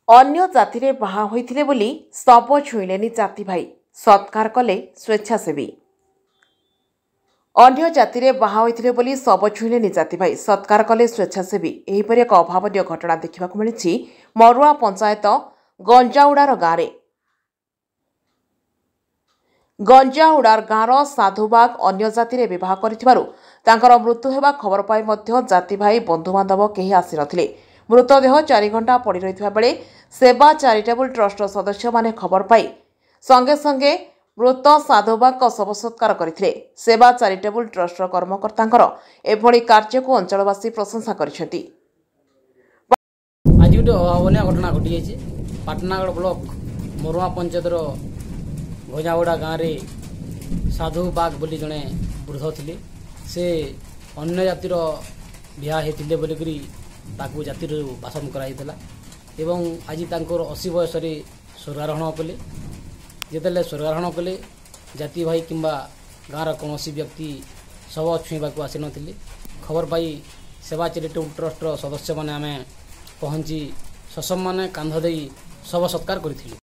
अन्य जाति रे बाहा होइथिले बोली शव छुईलेनी जाति भाई सत्कार कले स्वेच्छासेवी। अन्य जाति रे बाहा होइथिले बोली शव छुईलेनी जाति भाई सत्कार कले स्वेच्छासेवी। एहीपरि एक अभावनीय घटना देखिबाकु मिलिछि मरुआ पंचायत गंजाउडार गाँव। गंजाउडार गाँवर साधुबाग अन्य जाति रे विवाह करिथिबारु तांकर मृत्यु हेबा खबर पाई मध्य जाति भाई बंधुबांधव केही आसी नथिले। मृतदेह 4 घंटा पड़ी रही बेले सेवा चैरिटेबल ट्रस्ट सदस्य माने खबर पाई संगे संगे मृत साधुबाग शव सत्कार करथिले। सेवा चैरिटेबल ट्रस्ट कर्मकर्ता एभली कार्य को अंचलवासी प्रशंसा करछथि। आज गोटे अभावनीय घटना घटी जाइए। पाटनागढ़ ब्लॉक मरुआ पंचायत गंजाउडा गाँव में साधुबाग बोली जड़े वृद्ध थे। से अन्य जातिर बिहा होते बोलिकी ताकू जाति बासन कराइला एवं आज तांकर 80 बयस स्वर्गारोहण कले। जिते स्वर्गारोहण कले जाति भाई किंबा गाँव कौन व्यक्ति शव छुईवाक आसी नथिले। खबर पाई सेवा चैरिटेबल ट्रस्ट सदस्य मैंने आम पहुँची शसम मैंने कांध दे शव सत्कार करथिलु।